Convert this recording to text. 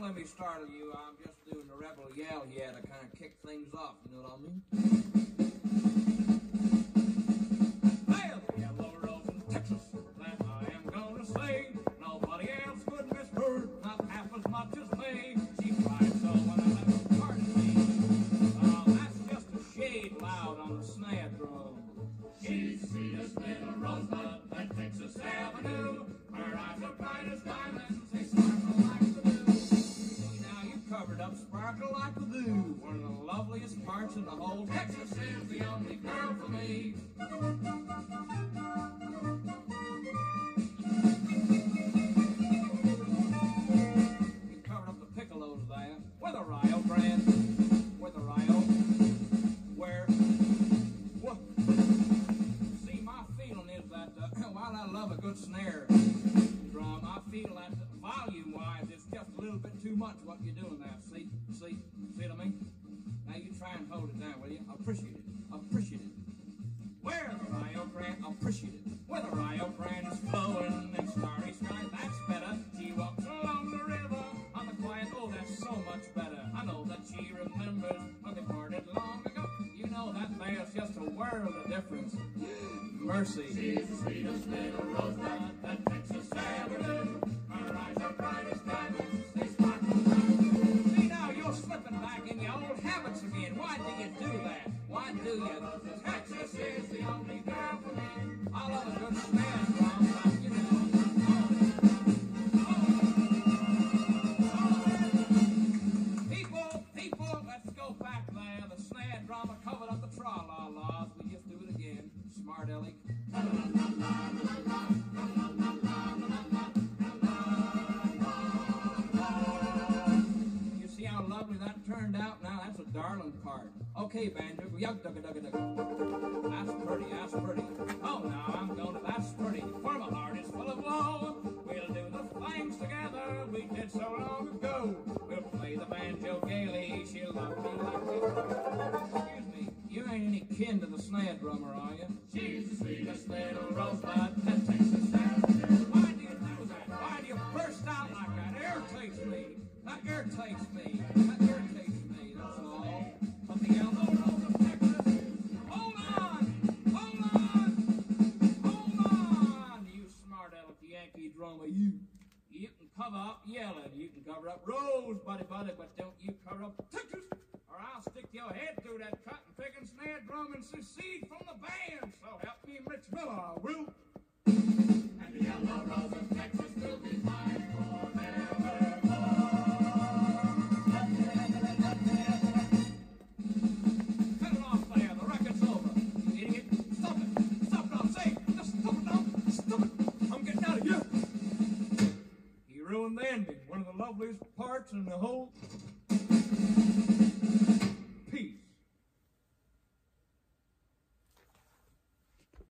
let me startle you. I'm just doing the rebel yell here to kind of kick things off, you know what I mean? Well, the yellow rose in Texas that I am gonna say. Nobody else could miss her, not half as much as me. She cried so when I let her pardon me. That's just a shade loud on the snare drum. She's the sweetest little rosebud that Texas Avenue. Her eyes are bright as diamonds, they sparkle like the dew. Now you covered up sparkle like the dew. One of the loveliest parts in the whole Texas is the only girl for me. You covered up the piccolos there with a Rio brand. With a Rio. Where? What? See, my feeling is that while I love a good snare drum, I feel that volume-wise it's just a little bit too much what you're doing there. See what I mean? Now you try and hold it down, will you? Appreciate it. Where the Rio Grande, appreciate it. Where the Rio Grande is flowing in starry skies, that's better. She walks along the river on the quiet, oh, that's so much better. I know that she remembers when they parted long ago. You know that there's just a world of difference. Mercy. She's the sweetest little rosebud that Texas ever knew. Her eyes are bright as diamonds, they sparkle like the dew. See, now you're slipping back in your old habits again. Why do you do that? Why do you? Texas is the only girl for me. I love a good snare drum, but you know. People, let's go back there. The snare drum covered up the tra-la-las. We just do it again. Smart Ellie. You see how lovely that turned out? Now that's a darling part. Okay, banjo. That's pretty. Oh, now I'm going to, that's pretty. For my heart is full of woe. We'll do the things together we did so long ago. We'll play the banjo gaily. She'll love me like this. Excuse me, you ain't any kin to the snare drummer, are you? She's the sweetest little rosebud that Texas Avenue. Why do you do that? Why do you burst out like that? Irritates me. That irritates me. That's all. But the yellow rose of Texas. Hold on, you smart aleck Yankee drummer, you. You can cover up yelling, you can cover up Rose, buddy, but don't you cover up Texas, or I'll stick your head through that cotton-picking snare drum and secede from the band. So help me, Mitch Miller, I will. And the yellow rose of Texas will be mine forevermore. Cut it off there, the record's over, you idiot. Stop it, now, say, just stop it now, stop it. I'm getting out of here. He ruined the ending, one of the loveliest parts in the whole